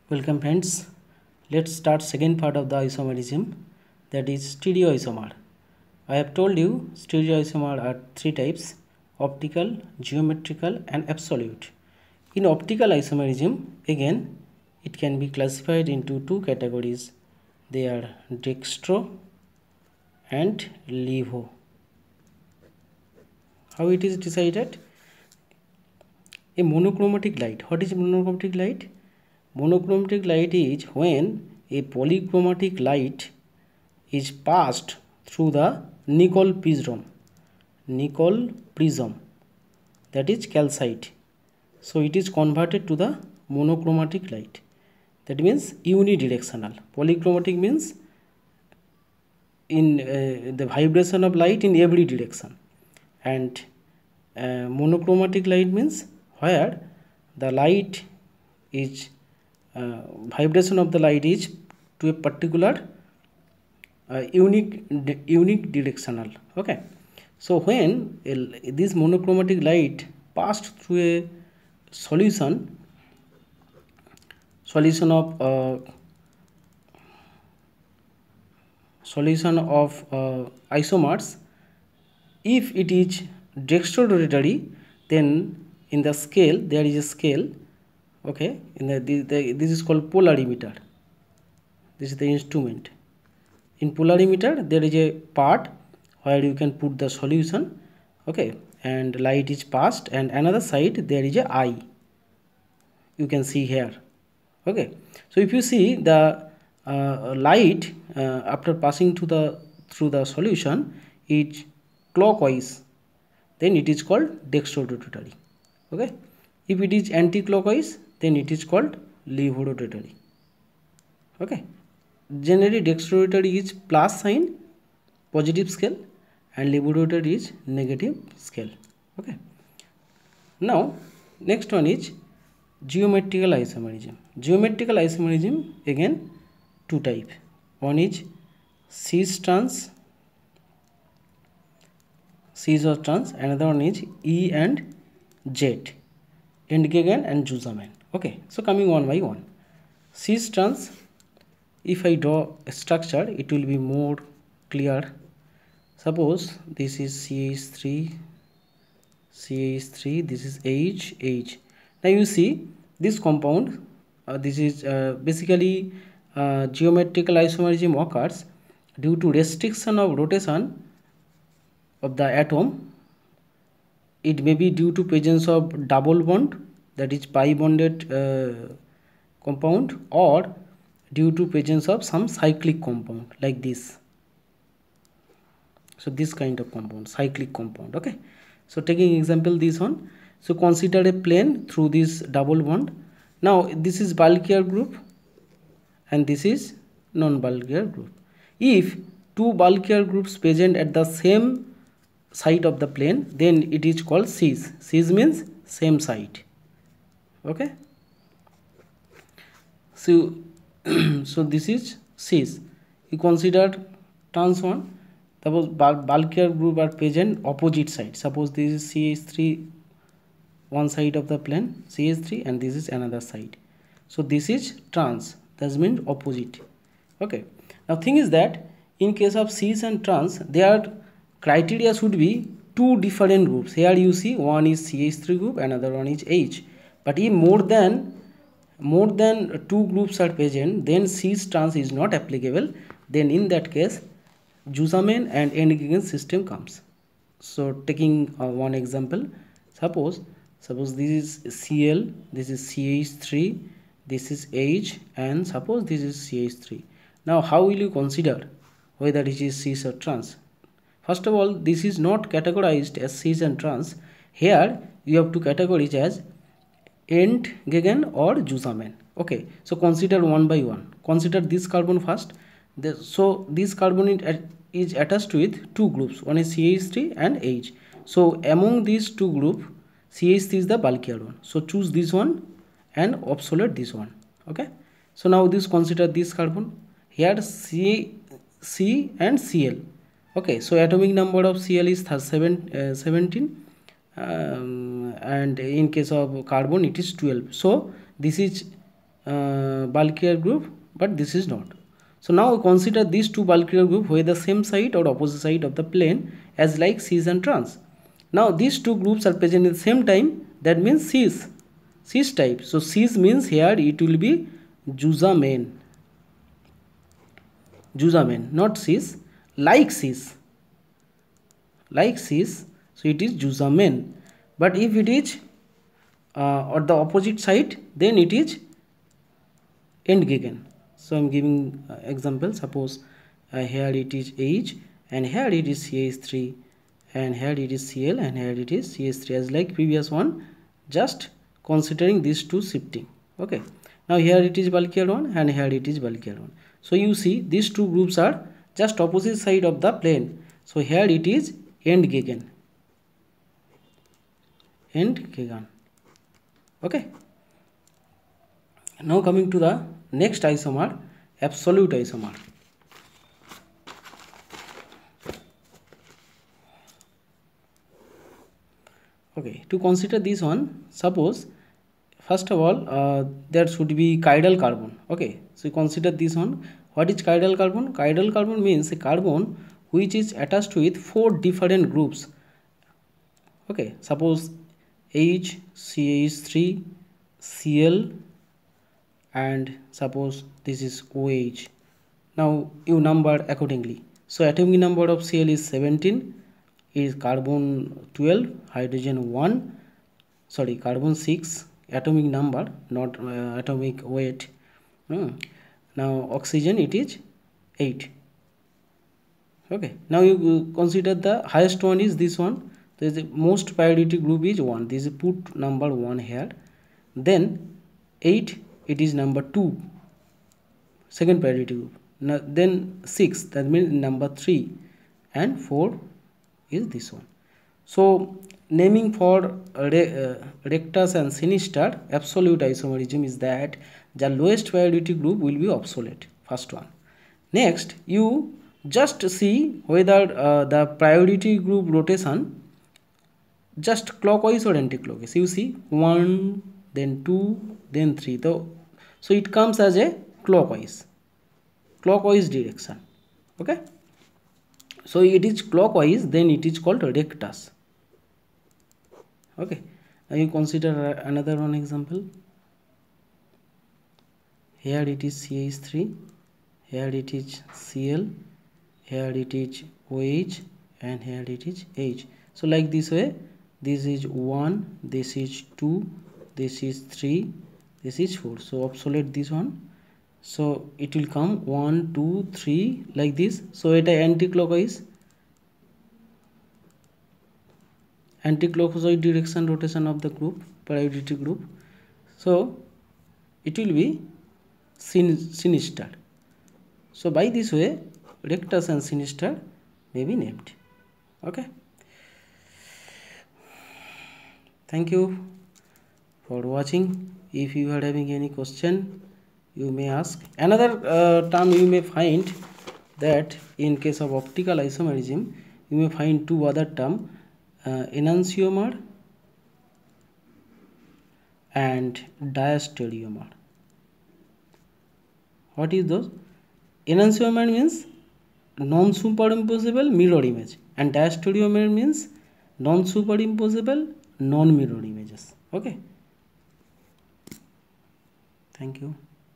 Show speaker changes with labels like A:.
A: Welcome friends. Let's start second part of the isomerism, that is stereoisomer. I have told you stereoisomer are three types: optical, geometrical and absolute. In optical isomerism, again it can be classified into two categories. They are dextro and levo. How it is decided? A monochromatic light. What is monochromatic light? Monochromatic light is when a polychromatic light is passed through the nickel prism, that is calcite. So it is converted to the monochromatic light. That means unidirectional. Polychromatic means in the vibration of light in every direction, and monochromatic light means where the light is vibration of the light is to a particular unique directional. Okay, so when this monochromatic light passed through a solution of isomers, if it is dextrorotatory, then in the scale there is a scale. Okay, in this is called polarimeter. This is the instrument. In polarimeter there is a part where you can put the solution. Okay, and light is passed, and another side there is a eye, you can see here. Okay, so if you see the light after passing through the solution is clockwise, then it is called dextrorotatory. Okay, if it is anti-clockwise, then it is called levorotatory. Okay, generally dextrorotatory is plus sign, positive scale, and levorotatory is negative scale. Okay, now next one is geometrical isomerism. Geometrical isomerism, again two type. One is cis or trans, another one is E and Z, Entgegen and Jusaman. Okay, so coming one by one. Cis trans, if I draw a structure, it will be more clear. Suppose this is CH3, this is H. Now you see this compound, this is basically geometrical isomerism occurs due to restriction of rotation of the atom. It may be due to presence of double bond, that is pi bonded compound, or due to presence of some cyclic compound like this. So this kind of compound, cyclic compound. Okay, so taking example this one. So consider a plane through this double bond. Now this is bulkier group and this is non-bulkier group. If two bulkier groups present at the same side of the plane, then it is called cis. Cis means same side. Okay, so so this is cis. You consider trans one. Suppose bulkier group are present opposite side. Suppose this is CH3, one side of the plane CH3, and this is another side. So this is trans, that means opposite. Okay, now thing is that in case of cis and trans, their criteria should be two different groups. Here you see one is CH3 group, another one is H. But if more than two groups are present, then cis trans is not applicable. Then in that case Jusaman and Entgegen system comes. So taking one example, suppose this is Cl, this is CH3, this is H, and suppose this is CH3. Now how will you consider whether it is cis or trans? First of all, this is not categorized as cis and trans. Here you have to categorize as Entgegen or Jusaman. Okay, so consider one by one. Consider this carbon first. So this carbon is attached with two groups, one is CH3 and H. So among these two groups, CH3 is the bulkier one. So choose this one and obsolete this one. Okay, so now this consider this carbon. Here C and Cl. Okay, so atomic number of Cl is 17, and in case of carbon it is 12. So this is bulkier group, but this is not. So now we consider these two bulkier group where the same side or opposite side of the plane as like cis and trans. Now these two groups are present at the same time, that means cis type. So cis means here it will be Jusamen, not cis, like cis, so it is Jusamen. But if it is on the opposite side, then it is Entgegen. So I am giving example. Suppose here it is H, and here it is CH3, and here it is Cl, and here it is CH3, as like previous one, just considering these two shifting. Okay, now here it is bulkier one, and here it is bulkier one. So you see these two groups are just opposite side of the plane. So here it is Entgegen. Okay, now coming to the next isomer, absolute isomer. Okay, to consider this one, suppose first of all there should be chiral carbon. Okay, so consider this one. What is chiral carbon? Chiral carbon means a carbon which is attached with 4 different groups. Okay, suppose H, CH3, Cl, and suppose this is OH. Now you number accordingly. So atomic number of Cl is 17, is carbon 12, hydrogen 1, sorry, carbon 6, atomic number, not atomic weight. Now oxygen it is 8. Okay, now you consider the highest one is this one. The most priority group is 1. This is put number 1 here. Then 8, it is number 2, second priority group. Now then 6, that means number 3, and 4 is this one. So naming for rectus and sinister absolute isomerism is that the lowest priority group will be obsolete, first one. Next, you just see whether the priority group rotation just clockwise or anti-clockwise. You see 1, then 2, then 3. So it comes as a clockwise direction. Okay, so it is clockwise, then it is called rectus. Okay, now you consider another one example. Here it is CH3, here it is Cl, here it is OH, and here it is H. So like this way, this is 1, this is 2, this is 3, this is 4. So obsolete this one. So it will come 1, 2, 3 like this. So it is anti-clockwise direction rotation of the group, priority group. So it will be sinister. So by this way, rectus and sinister may be named. Okay, thank you for watching. If you are having any question, you may ask. Another term you may find that in case of optical isomerism, you may find two other terms, enantiomer and diastereomer. What is those? Enantiomer means non-superimposable mirror image, and diastereomer means non-superimposable non-mirror images. Okay, thank you.